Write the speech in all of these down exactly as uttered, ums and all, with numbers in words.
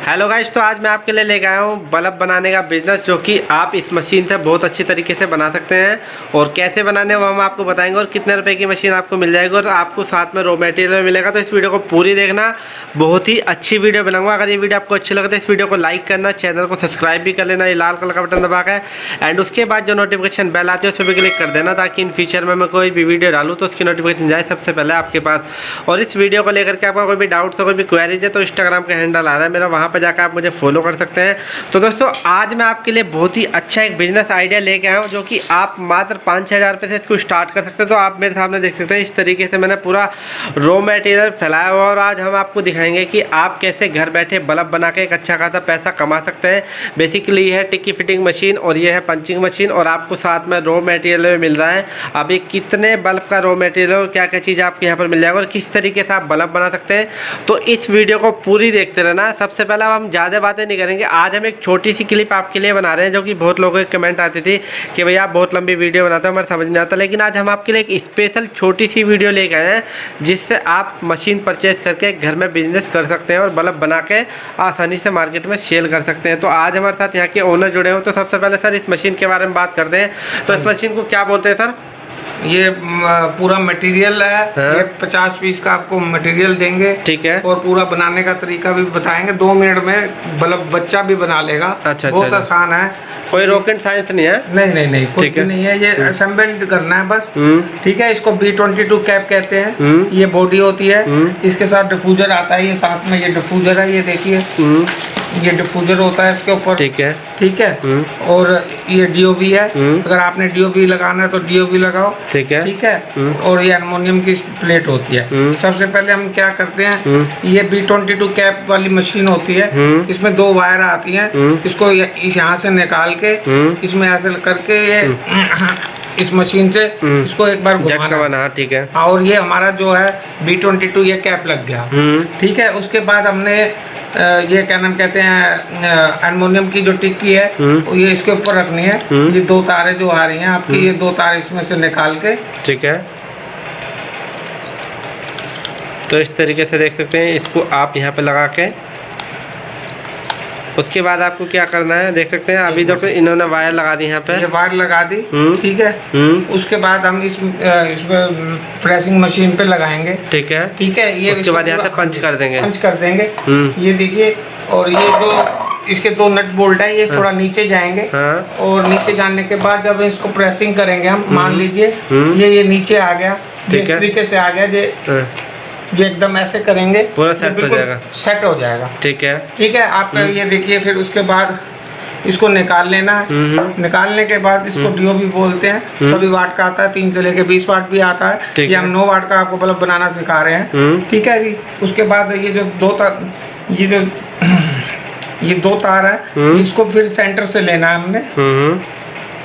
Hello guys, तो आज मैं आपके लिए लेके आया हूँ बल्ब बनाने का बिजनेस, जो कि आप इस मशीन से बहुत अच्छी तरीके से बना सकते हैं। और कैसे बनाने वो हम आपको बताएंगे और कितने रुपए की मशीन आपको मिल जाएगी और आपको साथ में रॉ मटेरियल मिलेगा। तो इस वीडियो को पूरी देखना, बहुत ही अच्छी वीडियो बनाऊंगा। अगर ये वीडियो आपको अच्छी लगे तो इस वीडियो को लाइक करना, चैनल को सब्सक्राइब भी कर लेना, ये लाल कलर का बटन दबा के, एंड उसके बाद जो नोटिफिकेशन बेल आती है उस पर भी क्लिक कर देना, ताकि इन फ्यूचर में मैं कोई भी वीडियो डालूँ तो उसकी नोटिफिकेशन जाए सबसे पहले आपके पास। और इस वीडियो को लेकर के आपका कोई भी डाउट्स हो, कोई भी क्वेरीज है, तो इंस्टाग्राम का हैंडल आ रहा है मेरा, वहाँ पर जाकर आप मुझे फॉलो कर सकते हैं। तो दोस्तों, आज मैं आपके लिए बहुत ही अच्छा एक बिजनेस आइडिया लेके आया हूँ, जो कि आप मात्र पाँच छः हज़ार रुपये से इसको स्टार्ट कर सकते हैं। तो आप मेरे सामने देख सकते हैं, इस तरीके से मैंने पूरा रॉ मटेरियल फैलाया हुआ, और आज हम आपको दिखाएंगे कि आप कैसे घर बैठे बल्ब बना के एक अच्छा खासा पैसा कमा सकते हैं। बेसिकली ये है टिक्की फिटिंग मशीन और ये है पंचिंग मशीन, और आपको साथ में रॉ मटेरियल मिल रहा है। अभी कितने बल्ब का रॉ मटेरियल और क्या क्या चीज़ आपको यहाँ पर मिल जाएगा और किस तरीके से आप बल्ब बना सकते हैं, तो इस वीडियो को पूरी देखते रहना। सबसे पहले हम ज़्यादा बातें नहीं करेंगे, आज हम एक छोटी सी क्लिप आपके लिए बना रहे हैं, जो कि बहुत लोगों के कमेंट आती थी कि भैया आप बहुत लंबी वीडियो बनाते हो, हमें समझ नहीं आता। लेकिन आज हम आपके लिए एक स्पेशल छोटी सी वीडियो लेके आए हैं, जिससे आप मशीन परचेज करके घर में बिजनेस कर सकते हैं और बल्ब बना के आसानी से मार्केट में सेल कर सकते हैं। तो आज हमारे साथ यहाँ के ओनर जुड़े हो। तो सबसे पहले सर, इस मशीन के बारे में बात करते हैं। तो इस मशीन को क्या बोलते हैं सर? ये पूरा मटेरियल है। हाँ? ये पचास पीस का आपको मटेरियल देंगे, ठीक है, और पूरा बनाने का तरीका भी बताएंगे। दो मिनट में बल्ब बच्चा भी बना लेगा। अच्छा, बहुत अच्छा, आसान है, कोई रॉकेट साइंस नहीं है। नहीं नहीं नहीं कुछ भी नहीं है, ये असेंबल करना है बस। ठीक है, इसको बी ट्वेंटी टू कैप कहते हैं। ये बॉडी होती है, इसके साथ डिफ्यूजर आता है, ये साथ में ये डिफ्यूजर है, ये देखिए ये डिफ्यूजर होता है इसके ऊपर। ठीक है, ठीक है, और ये डीओबी है, अगर आपने डीओबी लगाना है तो डीओबी लगाओ। ठीक है, ठीक है, और ये एल्युमिनियम की प्लेट होती है। सबसे पहले हम क्या करते हैं, ये बी ट्वेंटी टू कैप वाली मशीन होती है, इसमें दो वायर आती हैं, इसको इस यहाँ से निकाल के इसमें ऐसे करके ये इस मशीन से इसको एक बार घुमाना। ठीक है, और ये हमारा जो है बी ट्वेंटी टू ये कैप लग गया। ठीक है, उसके बाद हमने ये क्या नाम कहते हैं, एल्युमिनियम की जो टिक्की है ये इसके ऊपर रखनी है। ये दो तारें जो आ रही हैं आपकी, ये दो तार इसमें से निकाल के, ठीक है, तो इस तरीके से देख सकते हैं, इसको आप यहाँ पे लगा के उसके बाद आपको क्या करना है, देख सकते हैं अभी देखो इन्होंने वायर लगा दी यहाँ पे, ये वायर लगा दी। ठीक है, उसके बाद हम इस इसमें प्रेसिंग मशीन पे लगाएंगे। ठीक है, ठीक है, ये उसके बाद यहाँ से पंच कर देंगे, पंच कर देंगे। ये देखिए, और ये जो इसके दो नट बोल्ट है, ये थोड़ा नीचे जाएंगे। हाँ? और नीचे जाने के बाद जब इसको प्रेसिंग करेंगे हम, मान लीजिए ये ये नीचे आ गया, इस तरीके से आ गया, ये ये एकदम ऐसे करेंगे, पूरा सेट हो जाएगा, सेट हो जाएगा। ठीक है, ठीक है, आप ये देखिए, फिर उसके बाद इसको निकाल लेना है। निकालने के बाद इसको डीओबी बोलते हैं, सभी वाट का आता है, तीन से लेके बीस वाट भी आता है। ये हम नौ वाट का आपको बल्ब बनाना सिखा रहे हैं। ठीक है जी, उसके बाद ये जो दो तार, ये जो ये दो तार है, इसको फिर सेंटर से लेना है हमने,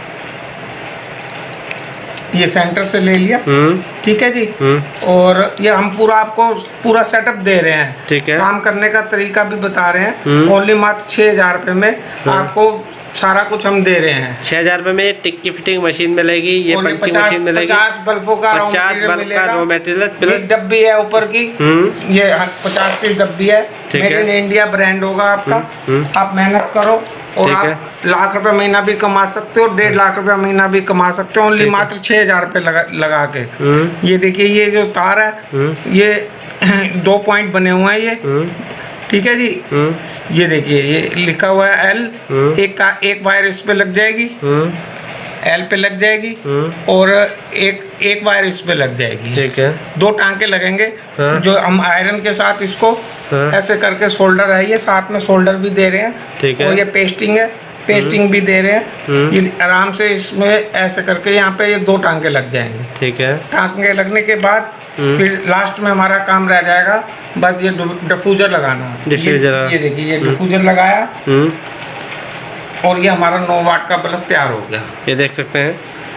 ये सेंटर से ले लिया। ठीक है जी, और ये हम पूरा आपको पूरा सेटअप दे रहे हैं। ठीक है, काम करने का तरीका भी बता रहे हैं। ओनली मात्र छह हजार रुपये में आपको सारा कुछ हम दे रहे हैं। छह हजार रुपये में टिक्की फिटिंग मशीन मिलेगी, ये पंचिंग मशीन मिलेगी, पचास बल्बों का पचास बल्ब का रॉ मटेरियल, डब्बी है ऊपर की, ये पचास पीस डब्बी है, मेड इन इंडिया ब्रांड होगा आपका। आप मेहनत करो और आप लाख रुपए महीना भी कमा सकते हो, डेढ़ लाख रुपए महीना भी कमा सकते हो, ओनली मात्र छह हजार रुपये लगा लगा के। ये देखिए, ये जो तार है, ये दो पॉइंट बने हुए हैं ये। ठीक है जी, ये देखिए, ये लिखा हुआ है एल, एक एक वायर इस पे लग जाएगी, एल पे लग जाएगी, और एक एक वायर इस पे लग जाएगी। ठीक है, दो टांके लगेंगे। हाँ? जो हम आयरन के साथ इसको हाँ? ऐसे करके सोल्डर है, ये साथ में सोल्डर भी दे रहे हैं। ठीक है, और ये पेस्टिंग है, पेस्टिंग भी दे रहे हैं। ये आराम से इसमें ऐसे करके यहाँ पे ये दो टांके लग जाएंगे। ठीक है, टांके लगने के बाद फिर लास्ट में हमारा काम रह जाएगा बस ये डिफ्यूजर लगाना। डिफ्यूजर, ये देखिए, ये डिफ्यूजर लगाया और ये हमारा नौ वाट का बल्ब तैयार हो गया। ये देख सकते हैं,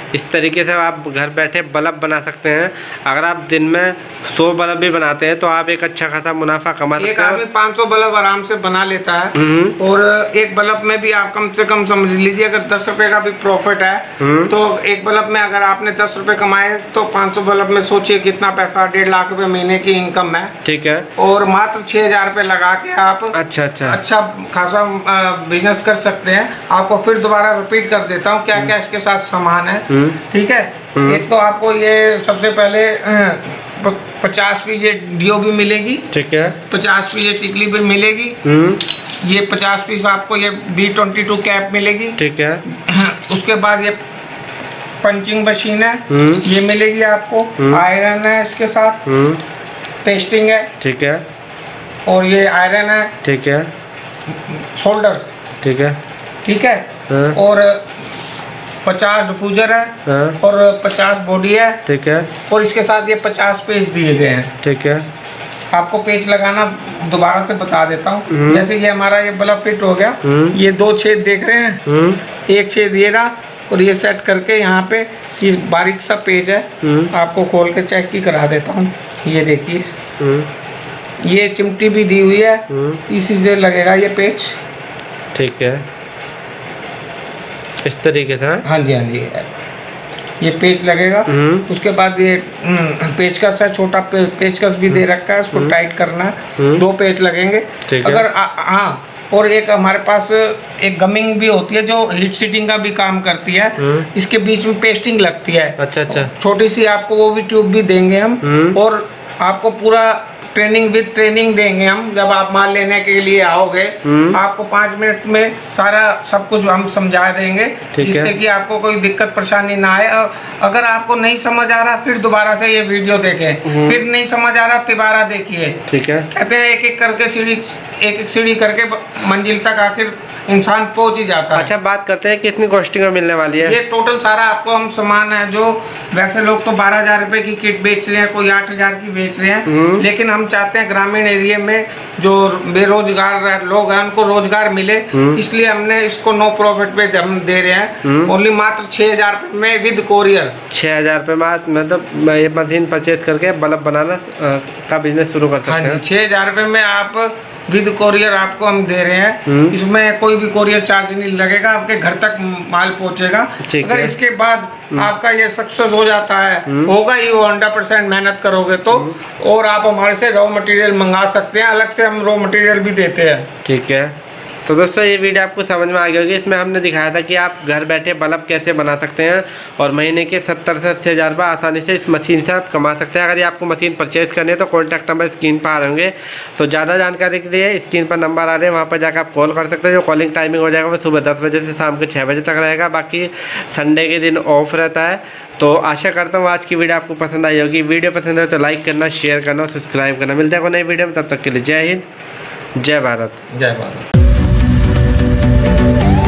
इस तरीके से आप घर बैठे बल्ब बना सकते हैं। अगर आप दिन में सौ बल्ब भी बनाते हैं तो आप एक अच्छा खासा मुनाफा कमा सकते हैं। एक आदमी पाँच सौ बल्ब आराम से बना लेता है और एक बल्ब में भी आप कम से कम समझ लीजिए अगर दस रुपए का भी प्रॉफिट है तो एक बल्ब में अगर आपने दस रुपए कमाए तो पाँच सौ बल्ब में सोचिए कितना पैसा, डेढ़ लाख रुपए महीने की इनकम है। ठीक है। और मात्र छह हजार रुपए लगा के आप अच्छा अच्छा अच्छा खासा बिजनेस कर सकते हैं। आपको फिर दोबारा रिपीट कर देता हूँ क्या क्या इसके साथ सामान है। ठीक है। एक तो आपको ये सबसे पहले पचास पीस ये डीओ भी मिलेगी। ठीक है। पचास पीस ये टिकली भी मिलेगी। ये पचास पीस आपको ये बी ट्वेंटी टू कैप मिलेगी। ठीक है। उसके बाद ये पंचिंग मशीन है ये मिलेगी आपको। आयरन है इसके साथ, पेस्टिंग है। ठीक है। और ये आयरन है। ठीक है। शोल्डर। ठीक है। ठीक है। और पचास डिफ्यूजर है। हाँ। और पचास बॉडी है। ठीक है। और इसके साथ ये पचास पेज दिए गए हैं। ठीक है। आपको पेज लगाना दोबारा से बता देता हूँ। जैसे ये हमारा ये बल्ब फिट हो गया, ये दो छेद देख रहे हैं, एक छेद ये रहा और ये सेट करके यहाँ पे ये बारीक सा पेज है, आपको खोल के चेक की करा देता हूँ। ये देखिए ये चिमटी भी दी हुई है, इसी से लगेगा ये पेज। ठीक है। इस तरीके से। हाँ जी हाँ जी ये पेच लगेगा। उसके बाद ये पेचकस है, छोटा पे, पेचकस भी दे रखा है, उसको टाइट करना है। दो पेच लगेंगे अगर। हाँ। और एक हमारे पास एक गमिंग भी होती है जो हीट सीटिंग का भी काम करती है। इसके बीच में पेस्टिंग लगती है। अच्छा अच्छा। छोटी सी आपको वो भी ट्यूब भी देंगे हम। और आपको पूरा ट्रेनिंग विद ट्रेनिंग देंगे हम। जब आप माल लेने के लिए आओगे आपको पाँच मिनट में सारा सब कुछ हम समझा देंगे, जिससे कि आपको कोई दिक्कत परेशानी ना आए। अगर आपको नहीं समझ आ रहा फिर दोबारा से ये वीडियो देखें, फिर नहीं समझ आ रहा तिबारा देखिए। ठीक है। कहते हैं एक एक करके सीढ़ी एक एक सीढ़ी करके मंजिल तक आखिर इंसान पहुंच ही जाता है। अच्छा बात करते हैं कितनी कॉस्टिंग में मिलने वाली है। ये टोटल सारा आपको हम सामान है जो वैसे लोग तो बारह हजार रुपए की किट बेच रहे हैं, कोई आठ हजार की बेच रहे हैं, लेकिन हम चाहते हैं ग्रामीण एरिया में जो बेरोजगार लोग हैं उनको रोजगार मिले, इसलिए हमने इसको नो प्रॉफिट पे हम दे रहे हैं। ओनली मात्र छह हजार रुपए में विद कोरियर। छह हजार रुपए मतलब ये मशीन परचेज करके बल्ब बनाना का बिजनेस शुरू कर सकते हैं। छह हजार रुपए में आप विद कोरियर आपको हम दे रहे हैं। इसमें कोई भी कोरियर चार्ज नहीं लगेगा, आपके घर तक माल पहुंचेगा। अगर इसके बाद आपका ये सक्सेस हो जाता है, होगा ही वो हंड्रेड परसेंट मेहनत करोगे तो, और आप हमारे से रॉ मटेरियल मंगा सकते हैं, अलग से हम रॉ मटेरियल भी देते हैं। ठीक है। तो दोस्तों ये वीडियो आपको समझ में आ गई होगी। इसमें हमने दिखाया था कि आप घर बैठे बल्ब कैसे बना सकते हैं और महीने के सत्तर से अस्सी हज़ार रुपये आसानी से इस मशीन से आप कमा सकते हैं। अगर ये आपको मशीन परचेज़ करनी है तो कॉन्टैक्ट नंबर स्क्रीन पर आ रहे होंगे। तो ज़्यादा जानकारी के लिए स्क्रीन पर नंबर आ रहे हैं, वहाँ पर जाकर आप कॉल कर सकते हैं। जो कॉलिंग टाइमिंग हो जाएगा वो सुबह दस बजे से शाम के छः बजे तक रहेगा, बाकी संडे के दिन ऑफ रहता है। तो आशा करता हूँ आज की वीडियो आपको पसंद आई होगी। वीडियो पसंद है तो लाइक करना, शेयर करना और सब्सक्राइब करना। मिलते हैं कोई नई वीडियो में, तब तक के लिए जय हिंद, जय भारत। जय भारत।